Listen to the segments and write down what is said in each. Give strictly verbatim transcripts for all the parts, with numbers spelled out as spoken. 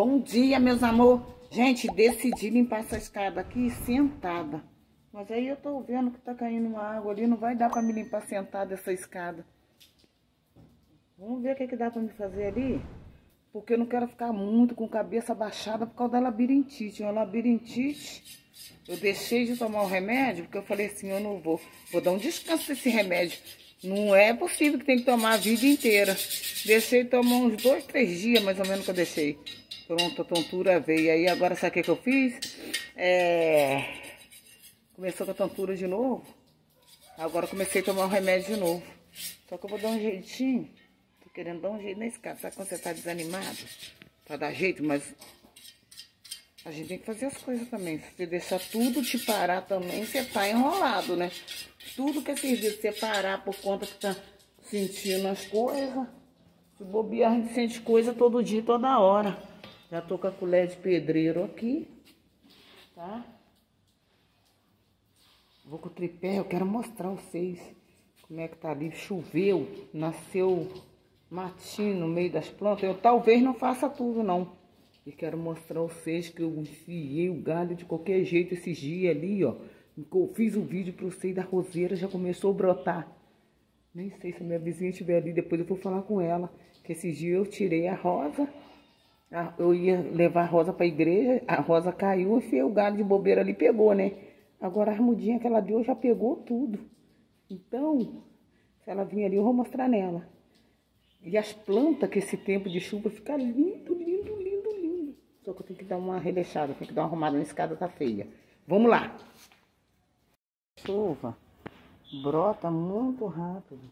Bom dia, meus amor. Gente, decidi limpar essa escada aqui sentada. Mas aí eu tô vendo que tá caindo uma água ali. Não vai dar pra me limpar sentada essa escada. Vamos ver o que, que dá pra me fazer ali. Porque eu não quero ficar muito com a cabeça baixada por causa da labirintite. Uma labirintite, eu deixei de tomar o remédio porque eu falei assim, eu não vou. Vou dar um descanso desse remédio. Não é possível que tem que tomar a vida inteira. Deixei tomar uns dois, três dias mais ou menos que eu deixei. Pronto, a tontura veio. Aí agora sabe o que, que eu fiz? É... Começou com a tontura de novo. Agora comecei a tomar o remédio de novo. Só que eu vou dar um jeitinho. Tô querendo dar um jeito na escada. Sabe quando você tá desanimado? Pra dar jeito, mas... A gente tem que fazer as coisas também. Se você deixar tudo te parar também, você tá enrolado, né? Tudo que é serviço, você parar por conta que tá sentindo as coisas. Se bobear, a gente sente coisa todo dia, toda hora. Já tô com a colher de pedreiro aqui, tá? Vou com o tripé, eu quero mostrar a vocês como é que tá ali. Choveu, nasceu matinho no meio das plantas. Eu talvez não faça tudo, não. E quero mostrar a vocês que eu enfiei o galho de qualquer jeito esses dias ali, ó. Eu fiz o vídeo para vocês da roseira, já começou a brotar. Nem sei se a minha vizinha estiver ali, depois eu vou falar com ela. Que esses dias eu tirei a rosa, a, eu ia levar a rosa para a igreja, a rosa caiu, enfiei o galho de bobeira ali, pegou, né? Agora a mudinha que ela deu já pegou tudo. Então, se ela vir ali, eu vou mostrar nela. E as plantas, que esse tempo de chuva fica lindo, lindo, lindo, lindo. Só que eu tenho que dar uma releixada, tenho que dar uma arrumada na escada, tá feia. Vamos lá. Chuva brota muito rápido.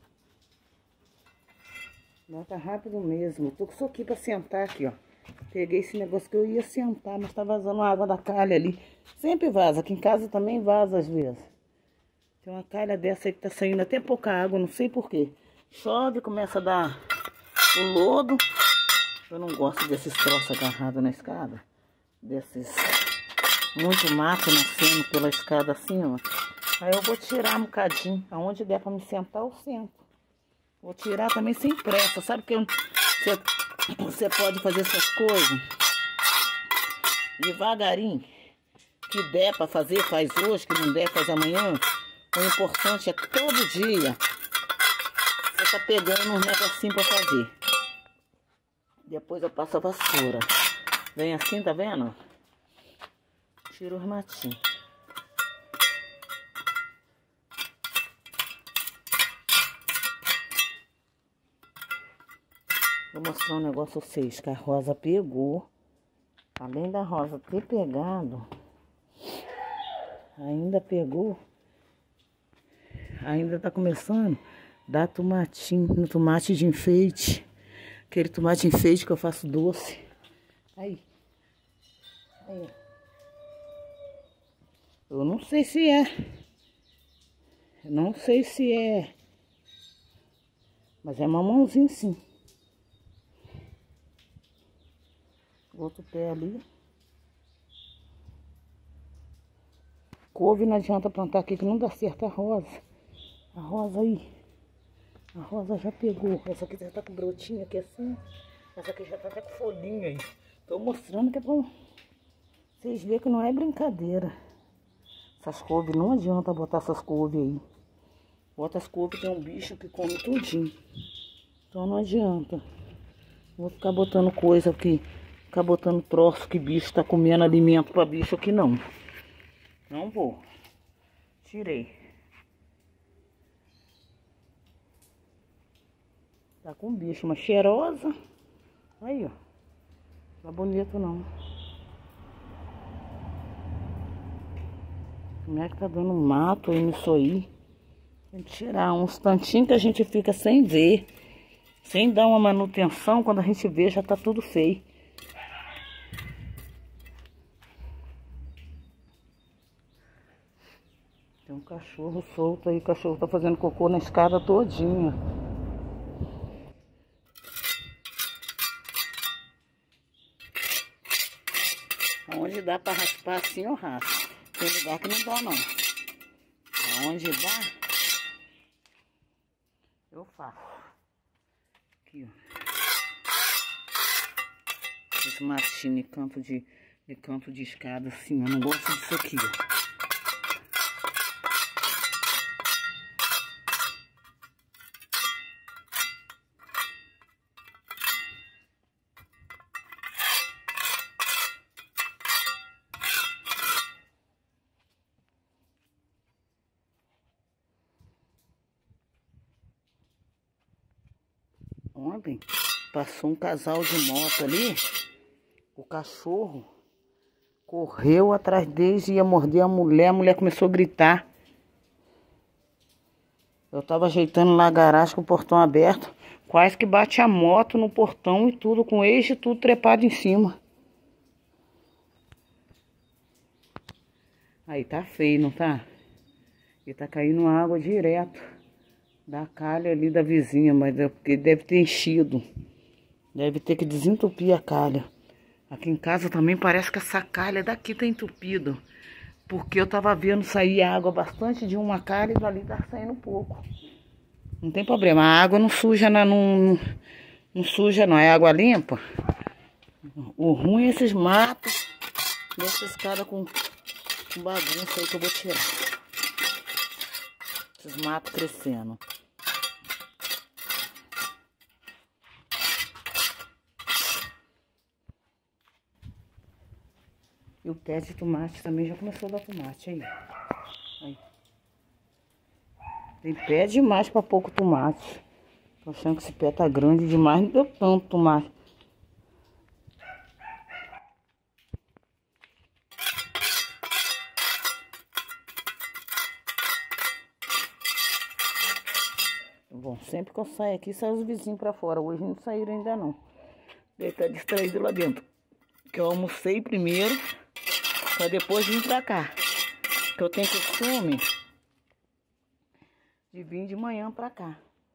Brota rápido mesmo. Tô só aqui pra sentar aqui, ó. Peguei esse negócio que eu ia sentar, mas tá vazando água da calha ali. Sempre vaza. Aqui em casa também vaza às vezes. Tem uma calha dessa aí que tá saindo até pouca água, não sei porquê. Chove, começa a dar o lodo. Eu não gosto desses troços agarrados na escada. Desses... Muito mato nascendo pela escada assim, ó. Aí eu vou tirar um bocadinho. Aonde der pra me sentar, eu sento. Vou tirar também sem pressa. Sabe que você, você pode fazer essas coisas devagarinho. Que der pra fazer, faz hoje. Que não der, faz amanhã. O importante é todo dia você tá pegando um negocinho pra fazer. Depois eu passo a vassoura. Vem assim, tá vendo? Tiro os matinhos. Vou mostrar um negócio a vocês, que a rosa pegou. Além da rosa ter pegado, ainda pegou, ainda tá começando a dar tomatinho, no tomate de enfeite. Aquele tomate de enfeite que eu faço doce. Aí. Aí. Eu não sei se é. Eu não sei se é. Mas é mamãozinho sim. Outro pé ali. Couve não adianta plantar aqui que não dá certo a rosa. A rosa aí. A rosa já pegou. Essa aqui já tá com brotinho aqui assim. Essa aqui já tá até com folhinha aí. Tô mostrando que é pra vocês verem que não é brincadeira. Essas couves, não adianta botar essas couves aí. Bota as couves, tem um bicho que come tudinho. Então não adianta. Vou ficar botando coisa aqui. Ficar botando troço que bicho tá comendo alimento pra bicho aqui não. Não vou. Tirei. Tá com bicho, uma cheirosa. Aí, ó. Não tá bonito não. Como é que tá dando mato aí nisso aí? Tem que tirar uns tantinhos que a gente fica sem ver. Sem dar uma manutenção, quando a gente vê já tá tudo feio. Tem um cachorro solto aí, o cachorro tá fazendo cocô na escada todinha. Onde dá pra raspar assim, eu raspo. Tem lugar que não dá, não. Onde dá, eu faço. Aqui, ó. Esse matinho de canto de, de canto de escada assim, eu não gosto disso aqui, ó. Ontem passou um casal de moto ali, o cachorro correu atrás deles e ia morder a mulher, a mulher começou a gritar. Eu tava ajeitando lá a garagem com o portão aberto, quase que bate a moto no portão e tudo, com eixo e tudo trepado em cima. Aí tá feio, não tá? E tá caindo água direto da calha ali da vizinha, mas é porque deve ter enchido. Deve ter que desentupir a calha. Aqui em casa também parece que essa calha daqui tá entupido. Porque eu tava vendo sair água bastante de uma calha e dali tá saindo um pouco. Não tem problema, a água não suja, não, não, não suja não, é água limpa. O ruim é esses matos, desses caras com, com bagunça aí que eu vou tirar. Esses matos crescendo. E o pé de tomate também já começou a dar tomate aí. Aí. Tem pé demais para pouco tomate. Tô achando que esse pé tá grande demais, não deu tanto tomate. Bom, sempre que eu saio aqui, sai os vizinhos pra fora. Hoje não saíram ainda não. Ele tá distraído lá dentro. Que eu almocei primeiro, pra depois vir pra cá. Que eu tenho costume de vir de manhã pra cá.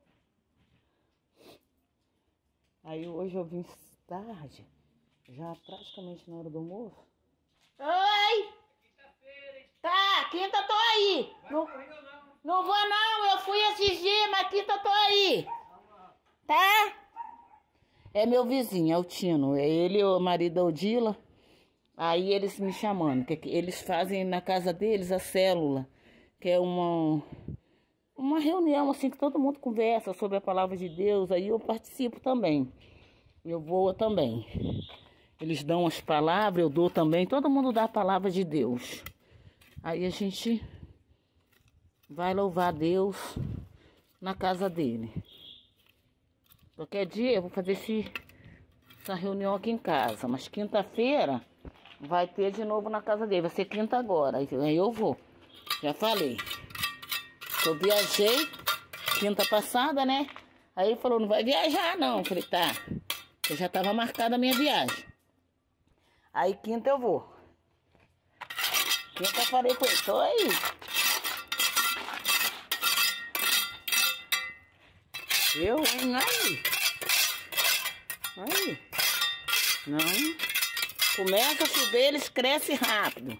Aí hoje eu vim tarde, já praticamente na hora do almoço. Oi! Tá, quinta tô aí. Não, não vou não, eu fui esses dias, mas quinta tô aí. Tá? É meu vizinho, é o Tino. É ele e o marido da Odila. Aí eles me chamando, que eles fazem na casa deles a célula, que é uma, uma reunião assim que todo mundo conversa sobre a palavra de Deus. Aí eu participo também. Eu vou também. Eles dão as palavras, eu dou também. Todo mundo dá a palavra de Deus. Aí a gente vai louvar a Deus na casa dele. Qualquer dia eu vou fazer esse, essa reunião aqui em casa. Mas quinta-feira vai ter de novo na casa dele. Vai ser quinta agora. Aí eu vou. Já falei. Eu viajei quinta passada, né? Aí ele falou, não vai viajar não. Eu falei, tá. Eu já tava marcada a minha viagem. Aí quinta eu vou. Quinta eu falei com ele, tô aí. Eu, hein? Aí. Aí. Não. Começa a chover, eles crescem rápido.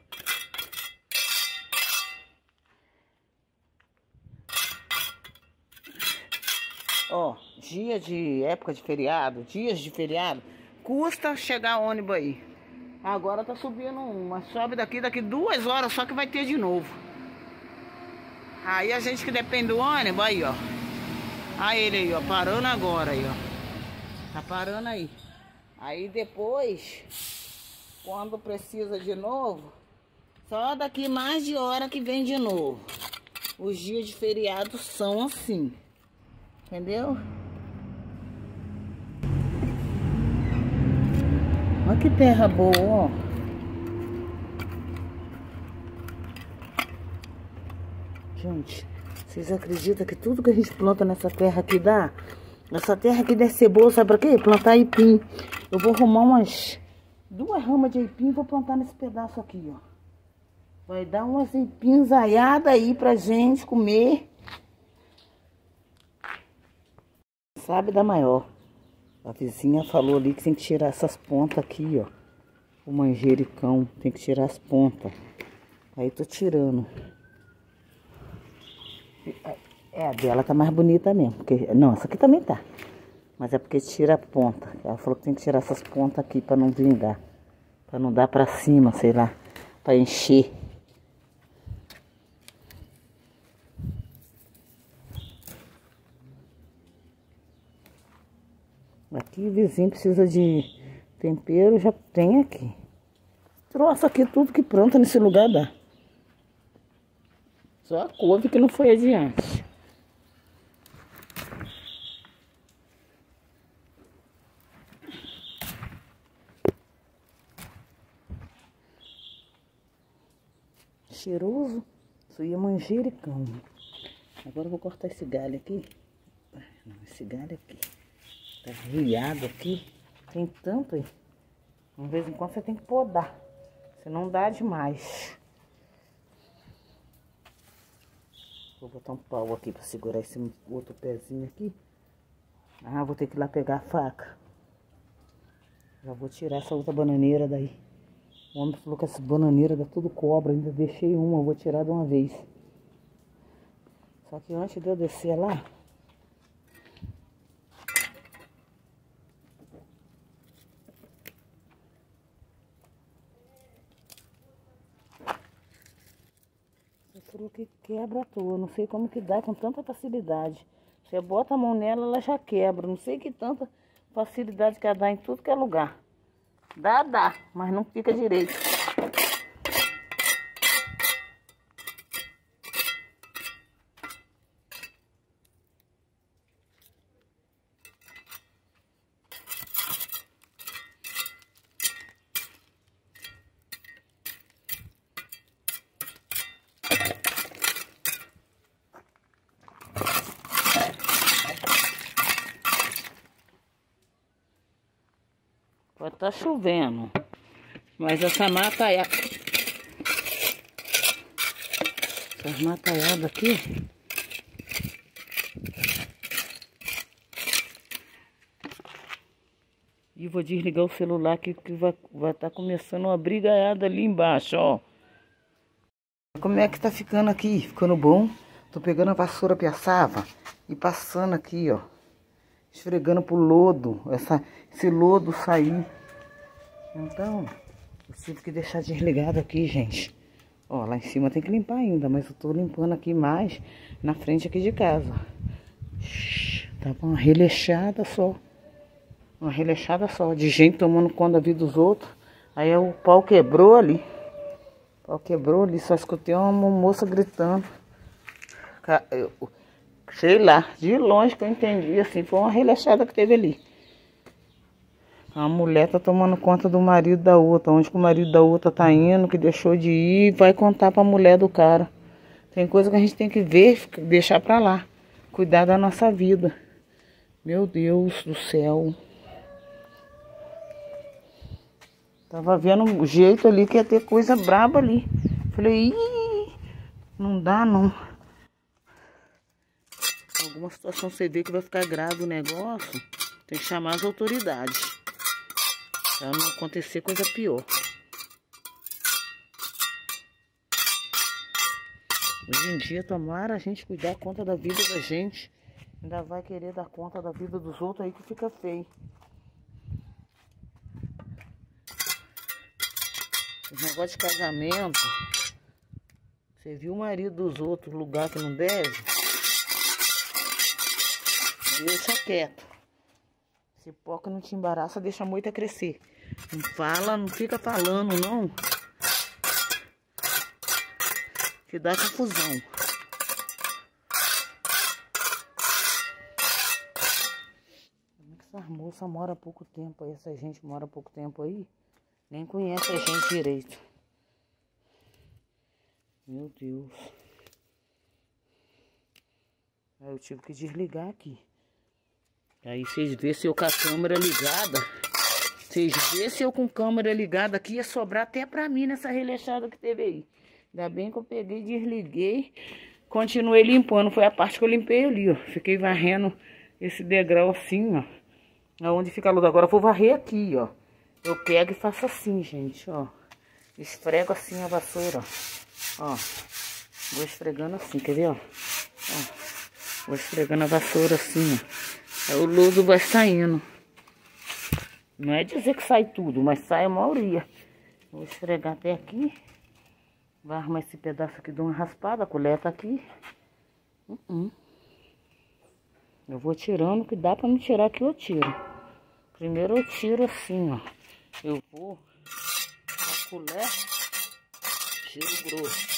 Ó, dia de época de feriado, dias de feriado, custa chegar ônibus aí. Agora tá subindo uma, sobe daqui, daqui duas horas só que vai ter de novo. Aí a gente que depende do ônibus, aí ó. Aí ele aí ó, parando agora aí ó. Tá parando aí. Aí depois, quando precisa de novo, só daqui mais de hora que vem de novo. Os dias de feriado são assim. Entendeu? Olha que terra boa, ó. Gente, vocês acreditam que tudo que a gente planta nessa terra aqui dá? Essa terra aqui deve ser boa, sabe pra quê? Plantar aipim. Eu vou arrumar umas duas ramas de aipim e vou plantar nesse pedaço aqui, ó. Vai dar umas aipinzaiadas aí pra gente comer. Sabe da maior. A vizinha falou ali que tem que tirar essas pontas aqui, ó. O manjericão, tem que tirar as pontas. Aí tô tirando. É, a dela tá mais bonita mesmo. Porque, não, essa aqui também tá. Mas é porque tira a ponta. Ela falou que tem que tirar essas pontas aqui pra não vingar. Pra não dar pra cima, sei lá. Pra encher. Aqui o vizinho precisa de tempero, já tem aqui. Trouxe aqui tudo que planta nesse lugar dá. Só a couve que não foi adiante. Cheiroso. Isso ia manjericão. Agora eu vou cortar esse galho aqui. Não, esse galho aqui. Tá riado aqui. Tem tanto aí. De vez em quando você tem que podar. Senão dá demais. Vou botar um pau aqui pra segurar esse outro pezinho aqui. Ah, vou ter que ir lá pegar a faca. Já vou tirar essa outra bananeira daí. O homem falou que essa bananeira dá tudo cobra. Ainda deixei uma, vou tirar de uma vez. Só que antes de eu descer lá... falou que quebra à toa. Não sei como que dá com tanta facilidade. Você bota a mão nela, ela já quebra. Não sei que tanta facilidade que ela dá em tudo que é lugar. Dá, dá, mas não fica direito. Pode estar chovendo, mas essa mata é... Essas mataiadas aqui... E vou desligar o celular aqui que vai vai estar começando uma brigaiada ali embaixo, ó. Como é que tá ficando aqui? Ficando bom? Tô pegando a vassoura piaçava e passando aqui, ó. Esfregando pro lodo, essa, esse lodo sair. Então, eu tive que deixar desligado aqui, gente. Ó, lá em cima tem que limpar ainda, mas eu tô limpando aqui mais na frente aqui de casa. Tava uma releixada só. Uma releixada só, de gente tomando conta da vida dos outros. Aí o pau quebrou ali. O pau quebrou ali, só escutei uma moça gritando. Eu... Sei lá, de longe que eu entendi, assim, foi uma releixada que teve ali. A mulher tá tomando conta do marido da outra, onde que o marido da outra tá indo, que deixou de ir, vai contar pra mulher do cara. Tem coisa que a gente tem que ver, deixar pra lá, cuidar da nossa vida. Meu Deus do céu. Tava vendo um jeito ali que ia ter coisa braba ali. Falei, ih, não dá não. Alguma situação você vê que vai ficar grave o negócio, tem que chamar as autoridades. Pra não acontecer coisa pior. Hoje em dia, tomara a gente cuidar conta da vida da gente. Ainda vai querer dar conta da vida dos outros aí que fica feio. Esse negócio de casamento. Você viu o marido dos outros, lugar que não deve? Deixa quieto. Se poca não te embaraça, deixa a moita crescer. Não fala, não fica falando, não. Que dá confusão. Como é que essas moças moram há pouco tempo aí? Essa gente mora há pouco tempo aí? Nem conhece a gente direito. Meu Deus. Aí eu tive que desligar aqui. Aí vocês vê se eu com a câmera ligada. Vocês vê se eu com câmera ligada aqui ia sobrar até pra mim nessa releixada que teve aí. Ainda bem que eu peguei, desliguei. Continuei limpando. Foi a parte que eu limpei ali, ó. Fiquei varrendo esse degrau assim, ó. Aonde fica a luz. Agora eu vou varrer aqui, ó. Eu pego e faço assim, gente, ó. Esfrego assim a vassoura, ó. Ó. Vou esfregando assim, quer ver, ó? Ó. Vou esfregando a vassoura assim, ó. Aí o lodo vai saindo. Não é dizer que sai tudo, mas sai a maioria. Vou esfregar até aqui. Vai arrumar esse pedaço aqui de uma raspada, a colher tá aqui. Uh -uh. Eu vou tirando, que dá pra me tirar que eu tiro. Primeiro eu tiro assim, ó. Eu vou a colher, tiro grosso.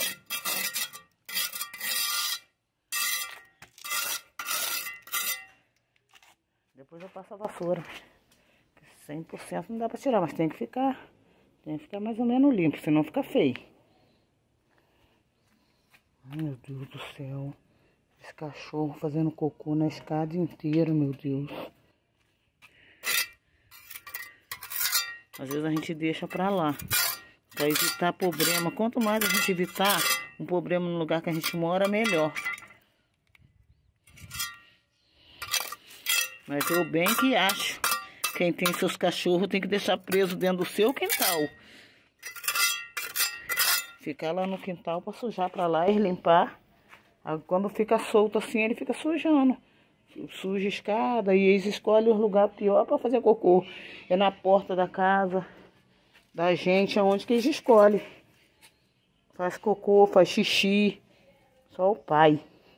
Depois eu passo a vassoura. cem por cento não dá pra tirar, mas tem que ficar, tem que ficar mais ou menos limpo, senão fica feio. Ai, meu Deus do céu. Esse cachorro fazendo cocô na escada inteira, meu Deus. Às vezes a gente deixa pra lá, pra evitar problema. Quanto mais a gente evitar um problema no lugar que a gente mora, melhor. Mas eu bem que acho, quem tem seus cachorros tem que deixar preso dentro do seu quintal. Ficar lá no quintal para sujar para lá e limpar. Aí, quando fica solto assim, ele fica sujando. Suja a escada e eles escolhem o lugar pior para fazer cocô. É na porta da casa da gente, aonde que eles escolhem. Faz cocô, faz xixi. Só o pai.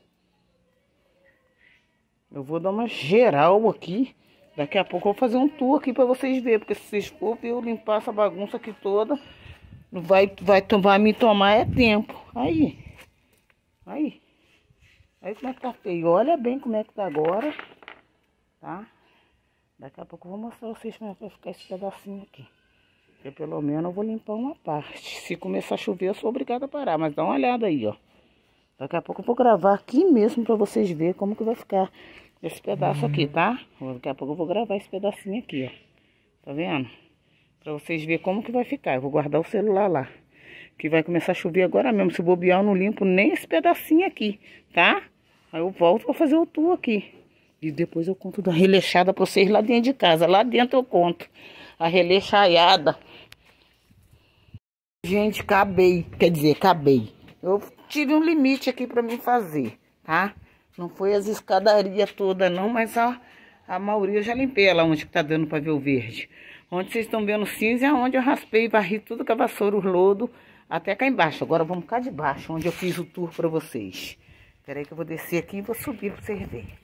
Eu vou dar uma geral aqui. Daqui a pouco eu vou fazer um tour aqui para vocês verem. Porque se vocês for ver eu limpar essa bagunça aqui toda, vai, vai, vai me tomar é tempo. Aí. Aí. Aí como é que tá feio. Olha bem como é que tá agora. Tá? Daqui a pouco eu vou mostrar pra vocês como é que vai ficar esse pedacinho aqui. Porque pelo menos eu vou limpar uma parte. Se começar a chover eu sou obrigada a parar. Mas dá uma olhada aí, ó. Daqui a pouco eu vou gravar aqui mesmo pra vocês verem como que vai ficar esse pedaço aqui, tá? Daqui a pouco eu vou gravar esse pedacinho aqui, ó. Tá vendo? Pra vocês verem como que vai ficar. Eu vou guardar o celular lá. Que vai começar a chover agora mesmo. Se bobear eu não limpo nem esse pedacinho aqui, tá? Aí eu volto pra fazer o tour aqui. E depois eu conto da releixada pra vocês lá dentro de casa. Lá dentro eu conto. A releixaiada. Gente, acabei. Quer dizer, acabei. Eu tive um limite aqui pra mim fazer, tá? Não foi as escadarias todas não, mas a, a maioria eu já limpei ela onde que tá dando pra ver o verde. Onde vocês estão vendo cinza é onde eu raspei e varri tudo com a vassoura, o lodo, até cá embaixo. Agora vamos cá de baixo, onde eu fiz o tour pra vocês. Espera aí que eu vou descer aqui e vou subir pra vocês verem.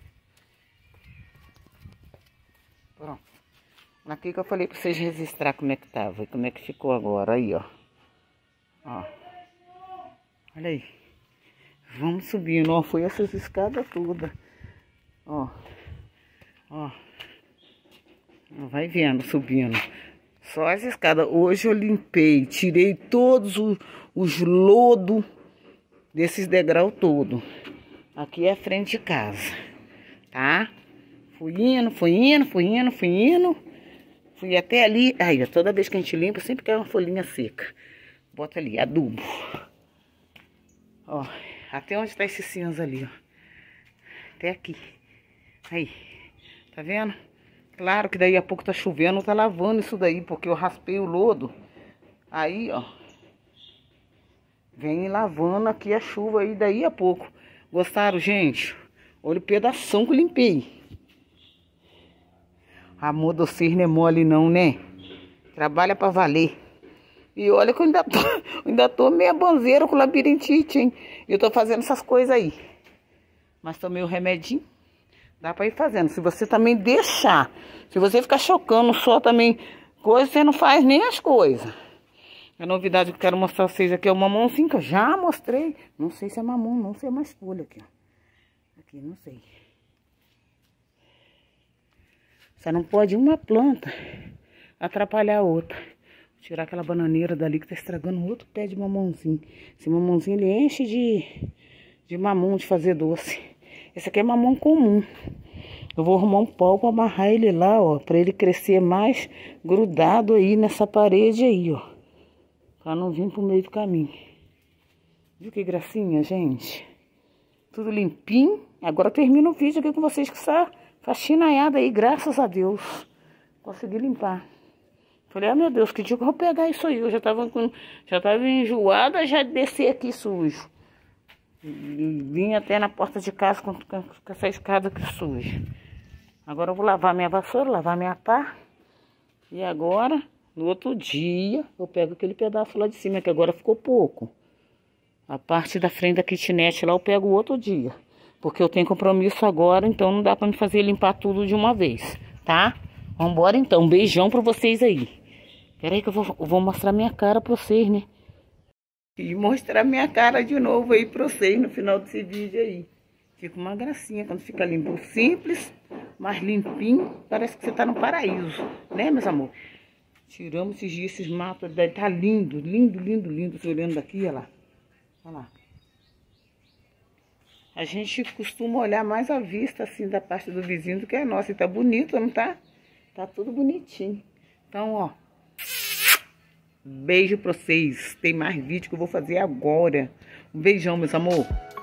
Pronto. Aqui que eu falei pra vocês registrar como é que tava e como é que ficou agora. Aí, ó. Ó. Olha aí. Vamos subindo, ó. Foi essas escadas todas. Ó. Ó. Vai vendo, subindo. Só as escadas. Hoje eu limpei, tirei todos os, os lodos desses degraus todo. Aqui é a frente de casa. Tá? Fui indo, fui indo, fui indo, fui indo. Fui até ali. Aí, ó, toda vez que a gente limpa, sempre cai uma folhinha seca. Bota ali, adubo. Ó, até onde tá esse cinza ali, ó. Até aqui. Aí, tá vendo? Claro que daí a pouco tá chovendo, tá lavando isso daí, porque eu raspei o lodo. Aí, ó. Vem lavando aqui a chuva aí, daí a pouco. Gostaram, gente? Olha o pedação que eu limpei. Amor do vocês não é mole não, né? Trabalha pra valer. E olha que eu ainda tô, ainda tô meia banzeira com labirintite, hein? Eu tô fazendo essas coisas aí. Mas tomei o remedinho. Dá pra ir fazendo. Se você também deixar, se você ficar chocando só também coisa, você não faz nem as coisas. A novidade que eu quero mostrar pra vocês aqui é o mamãozinho que eu já mostrei. Não sei se é mamão, não sei mais folha aqui, ó. Aqui, não sei. Só não pode uma planta atrapalhar a outra. Vou tirar aquela bananeira dali que tá estragando outro pé de mamãozinho. Esse mamãozinho ele enche de, de mamão de fazer doce. Esse aqui é mamão comum. Eu vou arrumar um pau pra amarrar ele lá, ó. Pra ele crescer mais grudado aí nessa parede aí, ó. Pra não vir pro meio do caminho. Viu que gracinha, gente? Tudo limpinho. Agora eu termino o vídeo aqui com vocês com essa faxinaiada aí, graças a Deus. Consegui limpar. Falei, ah, meu Deus, que dia que eu vou pegar isso aí? Eu já tava, com, já tava enjoada, já desci aqui sujo. E vim até na porta de casa com, com essa escada aqui suja. Agora eu vou lavar minha vassoura, lavar minha pá. E agora, no outro dia, eu pego aquele pedaço lá de cima, que agora ficou pouco. A parte da frente da kitnet lá eu pego outro dia. Porque eu tenho compromisso agora, então não dá pra me fazer limpar tudo de uma vez, tá? Vambora então, um beijão pra vocês aí. Pera aí que eu vou, eu vou mostrar minha cara pra vocês, né? E mostrar minha cara de novo aí pra vocês no final desse vídeo aí. Fica uma gracinha quando fica limpo. Simples, mas limpinho. Parece que você tá no paraíso, né, meus amores? Tiramos esses dias, esses matos. Tá lindo, lindo, lindo, lindo. Tô olhando daqui, olha lá. Olha lá. A gente costuma olhar mais a vista, assim, da parte do vizinho do que a nossa. E tá bonito, não tá? Tá tudo bonitinho. Então, ó. Beijo pra vocês. Tem mais vídeo que eu vou fazer agora. Um beijão, meus amor.